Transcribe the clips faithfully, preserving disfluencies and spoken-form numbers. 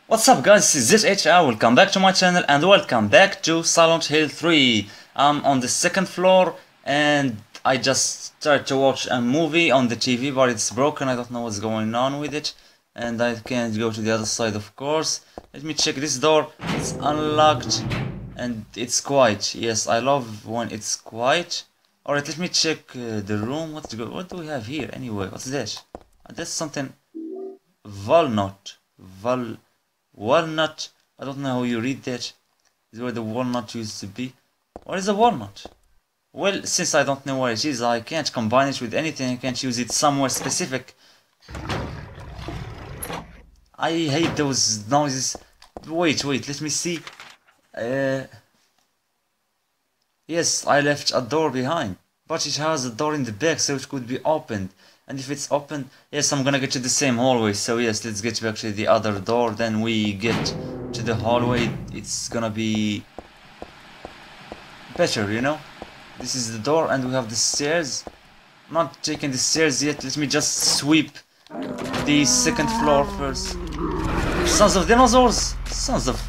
What's up guys, this is ZetEichAr, welcome back to my channel and welcome back to Silent Hill three. I'm on the second floor and I just started to watch a movie on the T V, but it's broken. I don't know what's going on with it and I can't go to the other side, of course. Let me check this door. It's unlocked and it's quiet. Yes, I love when it's quiet. Alright, let me check uh, the room. What's go what do we have here anyway? What's this? Uh, that's something. Walnut. Val Walnut. I don't know how you read that. This is where the walnut used to be. What is a walnut? Well, since I don't know what it is, I can't combine it with anything. I can't use it somewhere specific. I hate those noises. Wait, wait, let me see. Uh, yes, I left a door behind. But it has a door in the back, so it could be opened. And if it's open, yes, I'm gonna get to the same hallway. So yes, let's get back to the other door. Then we get to the hallway. It's gonna be better, you know. This is the door, and we have the stairs. I'm not taking the stairs yet. Let me just sweep the second floor first. Sons of dinosaurs! Sons of.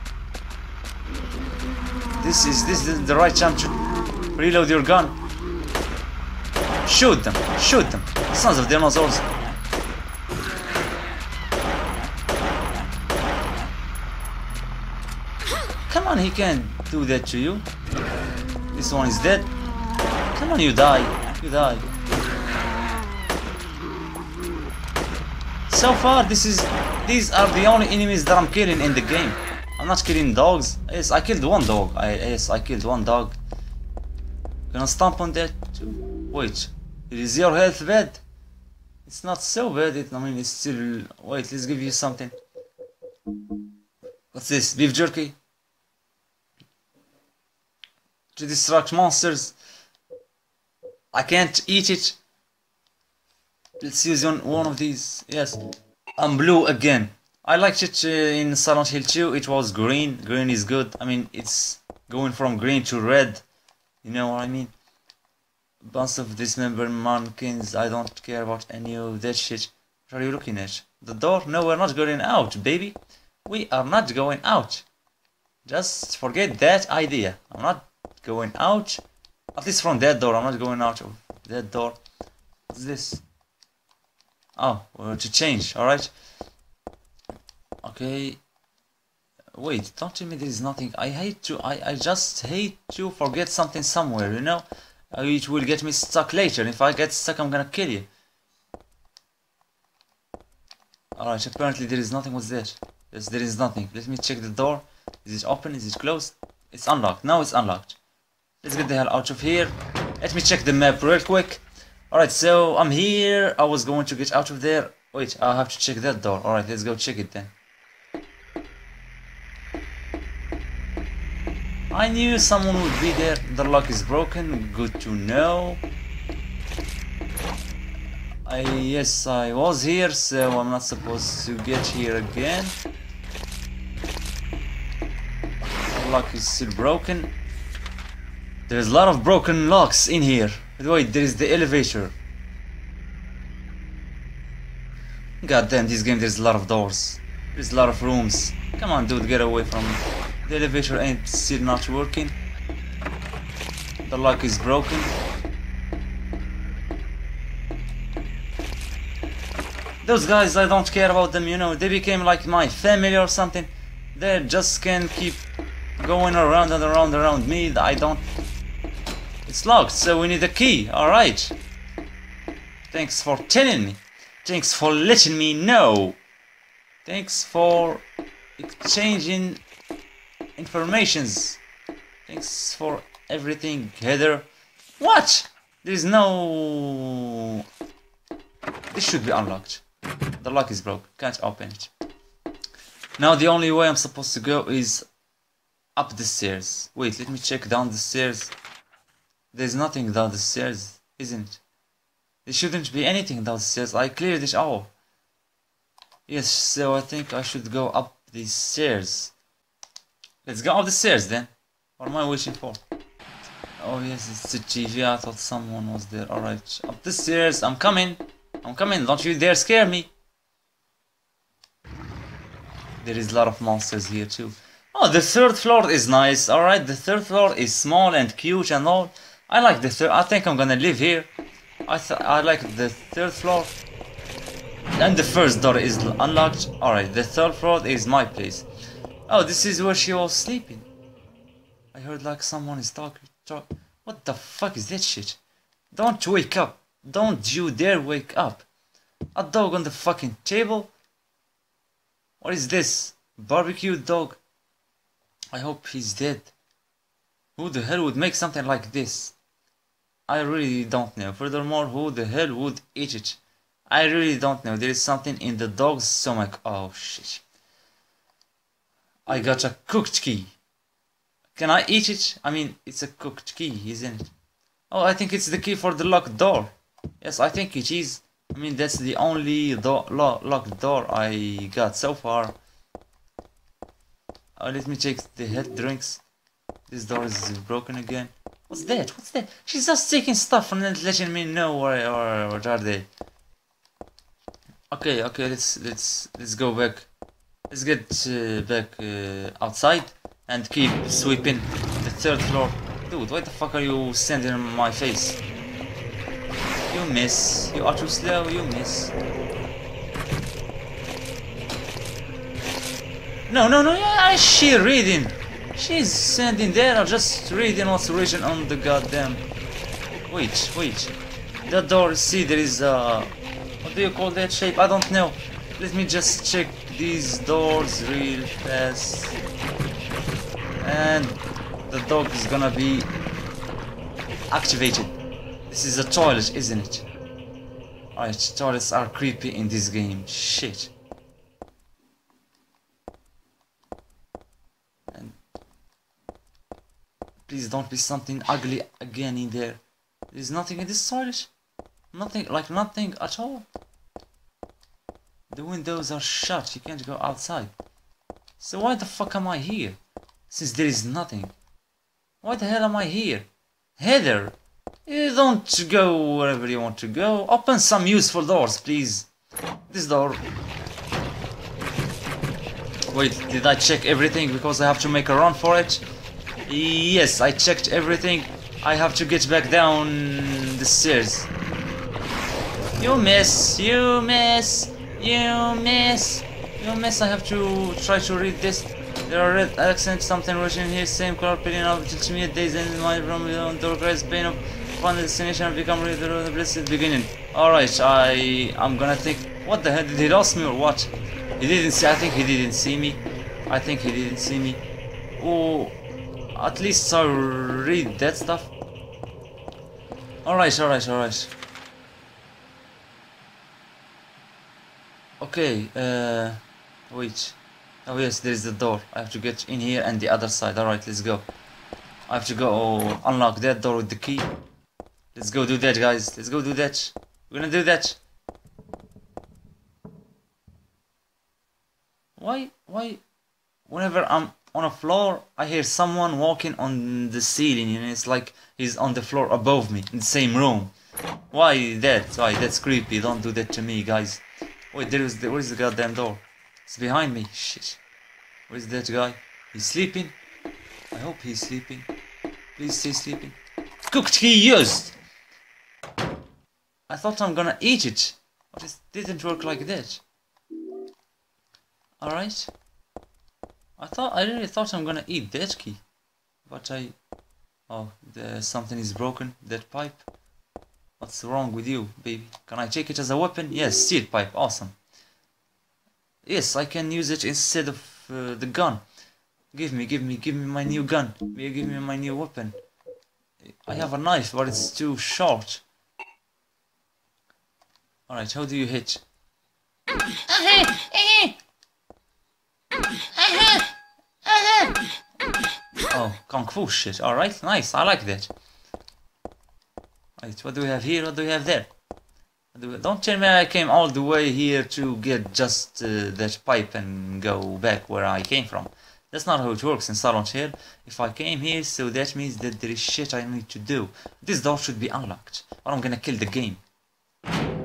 This is this is the right time to reload your gun. Shoot them! Shoot them! Sons of dinosaurs! Come on, he can't do that to you. This one is dead. Come on, you die. You die. So far, this is these are the only enemies that I'm killing in the game. I'm not killing dogs. Yes, I killed one dog. I yes, I killed one dog. Gonna stomp on that too. Wait, is your health bad? It's not so bad. It, I mean, it's still. Wait, let's give you something. What's this? Beef jerky? To distract monsters. I can't eat it. Let's use on one of these. Yes, I'm blue again. I liked it uh, in Silent Hill two. It was green. Green is good. I mean, it's going from green to red. You know what I mean? Bunch of dismembered mannequins. I don't care about any of that shit. What are you looking at? The door? No, we're not going out, baby. We are not going out. Just forget that idea. I'm not going out. At least from that door. I'm not going out of that door. What's this? Oh, well, to change. Alright. Okay. Wait, don't tell me there is nothing. I hate to. I, I just hate to forget something somewhere, you know? Uh, it will get me stuck later. If I get stuck, I'm gonna kill you. Alright, apparently there is nothing. What's that? Yes, there is nothing. Let me check the door. Is it open? Is it closed? It's unlocked. Now it's unlocked. Let's get the hell out of here. Let me check the map real quick. Alright, so I'm here. I was going to get out of there. Wait, I have to check that door. Alright, let's go check it then. I knew someone would be there. The lock is broken. Good to know. I yes, I was here, so I'm not supposed to get here again. The lock is still broken. There's a lot of broken locks in here. Wait, there is the elevator. God damn, this game, there's a lot of doors. There's a lot of rooms. Come on, dude, get away from me. The elevator ain't still not working. The lock is broken. Those guys, I don't care about them, you know. They became like my family or something. They just can keep going around and around around me. I don't. It's locked, so we need a key. Alright. Thanks for telling me. Thanks for letting me know. Thanks for exchanging informations. Thanks for everything, Heather. What? There's no. This should be unlocked. The lock is broke. Can't open it. Now the only way I'm supposed to go is up the stairs. Wait, let me check down the stairs. There's nothing down the stairs, isn't it? There shouldn't be anything down the stairs. I cleared it all. Yes, so I think I should go up these stairs. Let's go up the stairs then. What am I waiting for? Oh yes, it's the T V. I thought someone was there. Alright, up the stairs. I'm coming. I'm coming. Don't you dare scare me. There is a lot of monsters here too. Oh, the third floor is nice. Alright, the third floor is small and cute and all. I like the third. I think I'm gonna live here. I th I like the third floor. And the first door is unlocked. Alright, the third floor is my place. Oh, this is where she was sleeping. I heard like someone is talking. Talk. What the fuck is that shit? Don't wake up. Don't you dare wake up. A dog on the fucking table? What is this? Barbecue dog? I hope he's dead. Who the hell would make something like this? I really don't know. Furthermore, who the hell would eat it? I really don't know. There is something in the dog's stomach. Oh shit. I got a cooked key. Can I eat it? I mean, it's a cooked key, isn't it? Oh, I think it's the key for the locked door. Yes, I think it is. I mean, that's the only do lo locked door I got so far. Oh, let me check the head drinks. This door is broken again. What's that? What's that? She's just taking stuff and then letting me know where, where, what are they. Okay, okay, let's let's let's go back. Let's get uh, back uh, outside and keep sweeping the third floor. Dude, why the fuck are you standing in my face? You miss. You are too slow. You miss. No, no, no. Yeah, is she reading? She's standing there or just reading what's written on the goddamn. Wait, wait. That door. See, there is a. What do you call that shape? I don't know. Let me just check these doors real fast. And the dog is gonna be activated. This is a toilet, isn't it? Alright, toilets are creepy in this game. Shit. And please don't be something ugly again in there. There's nothing in this toilet. Nothing, like nothing at all. The windows are shut, you can't go outside. So why the fuck am I here? Since there is nothing. Why the hell am I here? Heather, you don't go wherever you want to go. Open some useful doors, please. This door. Wait, did I check everything because I have to make a run for it? Yes, I checked everything. I have to get back down the stairs. You miss, you miss, you miss, you miss. I have to try to read this. There are red accents, something written here, same color, pilling of ultimate days in my room, on the Christ, pain of final destination, and become reader of the blessed beginning. Alright, I, I'm gonna think, what the hell, did he lost me or what? He didn't see, I think he didn't see me. I think he didn't see me. Oh, at least I'll read that stuff. Alright, alright, alright. Okay, uh, wait. Oh yes, there is the door. I have to get in here and the other side. Alright, let's go. I have to go unlock that door with the key. Let's go do that, guys. Let's go do that. We're gonna do that. Why, why, whenever I'm on a floor, I hear someone walking on the ceiling and it's like he's on the floor above me in the same room. Why that? Why, that's creepy. Don't do that to me, guys. Wait, there is the, where is the goddamn door? It's behind me. Shit. Where is that guy? He's sleeping. I hope he's sleeping. Please stay sleeping. Cooked key used. I thought I'm gonna eat it, but it didn't work like that. All right. I thought I really thought I'm gonna eat that key, but I. Oh, the, something is broken. That pipe. What's wrong with you, baby? Can I take it as a weapon? Yes, steel pipe. Awesome. Yes, I can use it instead of uh, the gun. Give me, give me, give me my new gun. Give me my new weapon. I have a knife, but it's too short. Alright, how do you hit? Oh, kung fu shit. Alright, nice. I like that. Right, what do we have here? What do we have there? Do we... Don't tell me I came all the way here to get just uh, that pipe and go back where I came from. That's not how it works in Silent Hill. If I came here, so that means that there is shit I need to do. This door should be unlocked, or I'm gonna kill the game.